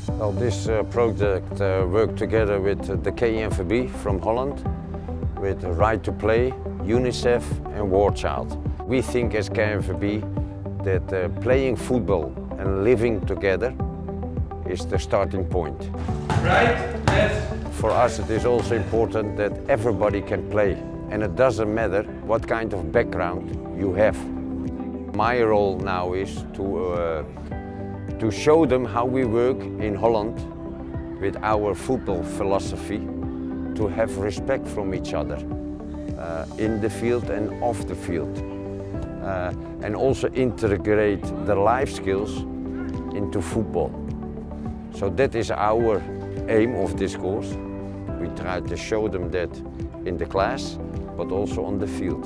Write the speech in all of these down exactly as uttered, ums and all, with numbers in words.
Well, this uh, project uh, worked together with uh, the K N V B from Holland, with Right to Play, UNICEF and War Child. We think as K N V B that uh, playing football and living together is the starting point. Right, left. For us it is also important that everybody can play, and it doesn't matter what kind of background you have. My role now is to, uh, to show them how we work in Holland with our football philosophy, to have respect from each other uh, in the field and off the field, uh, and also integrate the life skills into football. So that is our aim of this course. We try to show them that in the class, but also on the field.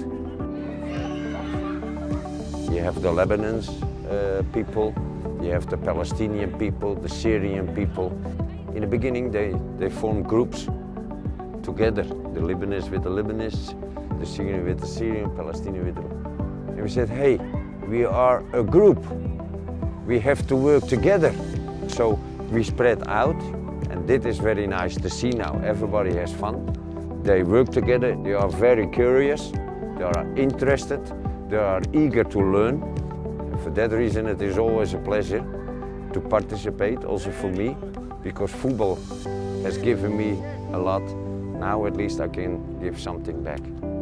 You have the Lebanon uh, people, you have the Palestinian people, the Syrian people. In the beginning they, they formed groups together, the Lebanese with the Lebanese, the Syrian with the Syrian, Palestinian with the... And we said, hey, we are a group. We have to work together. So we spread out, and that is very nice to see now. Everybody has fun. They work together, they are very curious, they are interested, they are eager to learn. And for that reason it is always a pleasure to participate, also for me, because football has given me a lot. Now at least I can give something back.